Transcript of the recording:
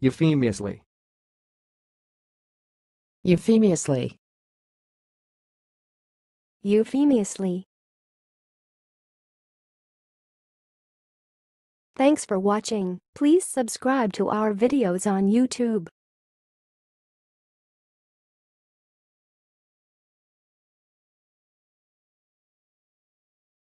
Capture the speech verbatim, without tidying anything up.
Euphemiously. Euphemiously. Euphemiously. Thanks for watching. Please subscribe to our videos on YouTube.